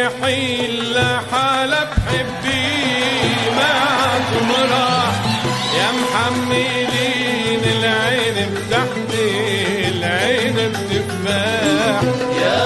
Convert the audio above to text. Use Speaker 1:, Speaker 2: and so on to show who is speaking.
Speaker 1: يحيل لحالة بحبي معكم راح يا محملين العين بتحت العين بتفاح.